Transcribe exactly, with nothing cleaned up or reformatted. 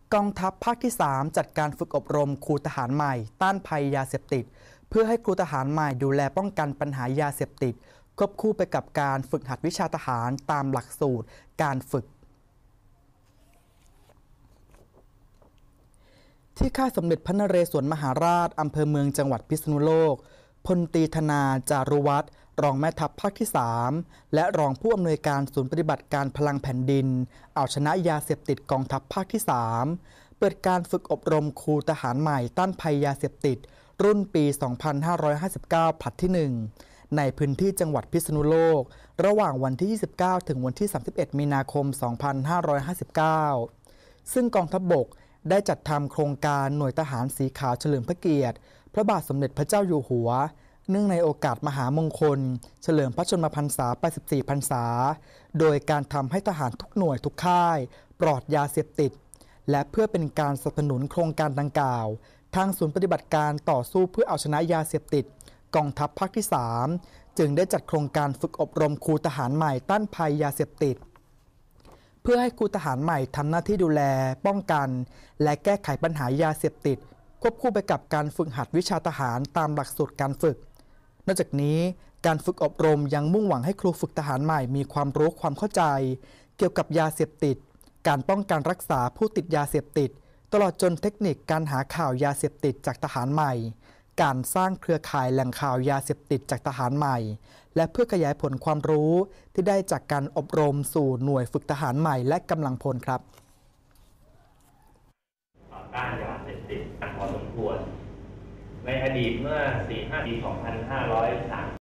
กองทัพภาคที่สามจัดการฝึกอบรมครูทหารใหม่ต้านภัยยาเสพติดเพื่อให้ครูทหารใหม่ดูแลป้องกันปัญหายาเสพติดควบคู่ไปกับการฝึกหัดวิชาทหารตามหลักสูตรการฝึกที่ค่ายสมเด็จพระนเรศวรมหาราชอำเภอเมืองจังหวัดพิษณุโลกพลตรีธนาจารุวัฒน์รองแม่ทัพภาคที่สามและรองผู้อำนวยการศูนย์ปฏิบัติการพลังแผ่นดินเอาชนะยาเสพติดกองทัพภาคที่สามเปิดการฝึกอบรมครูทหารใหม่ต้านภัยยาเสพติดรุ่นปี สองพันห้าร้อยห้าสิบเก้า ผลัดที่ หนึ่ง ในพื้นที่จังหวัดพิษณุโลกระหว่างวันที่ ยี่สิบเก้า ถึงวันที่ สามสิบเอ็ด มีนาคม สองพันห้าร้อยห้าสิบเก้า ซึ่งกองทัพบกได้จัดทำโครงการหน่วยทหารสีขาวเฉลิมพระเกียรติพระบาทสมเด็จพระเจ้าอยู่หัวเนื่องในโอกาสมหามงคลเฉลิมพระชนมพรรษา แปดสิบสี่ พรรษาโดยการทำให้ทหารทุกหน่วยทุกค่ายปลอดยาเสพติดและเพื่อเป็นการสนับสนุนโครงการดังกล่าวทางศูนย์ปฏิบัติการต่อสู้เพื่อเอาชนะยาเสพติดกองทัพภาคที่สามจึงได้จัดโครงการฝึกอบรมครูทหารใหม่ต้านภัยยาเสพติดเพื่อให้ครูทหารใหม่ทำหน้าที่ดูแลป้องกันและแก้ไขปัญหายาเสพติดควบคู่ไปกับการฝึกหัดวิชาทหารตามหลักสูตรการฝึกนอกจากนี้การฝึกอบรมยังมุ่งหวังให้ครูฝึกทหารใหม่มีความรู้ความเข้าใจเกี่ยวกับยาเสพติดการป้องกันรักษาผู้ติดยาเสพติดตลอดจนเทคนิคการหาข่าวยาเสพติดจากทหารใหม่การสร้างเครือข่ายแหล่งข่าวยาเสพติดจากทหารใหม่และเพื่อขยายผลความรู้ที่ได้จากการอบรมสู่หน่วยฝึกทหารใหม่และกำลังพลครับต่อต้านยาเสพติดพอสมควรในอดีตเมื่อ สี่ห้า ปี สองพันห้าร้อยสาม